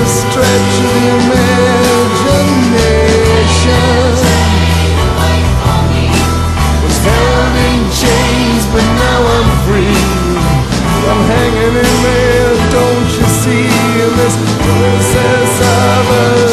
stretch of the imagination. Was held in chains, but now I'm free. I'm hanging in there, don't you see, in this process of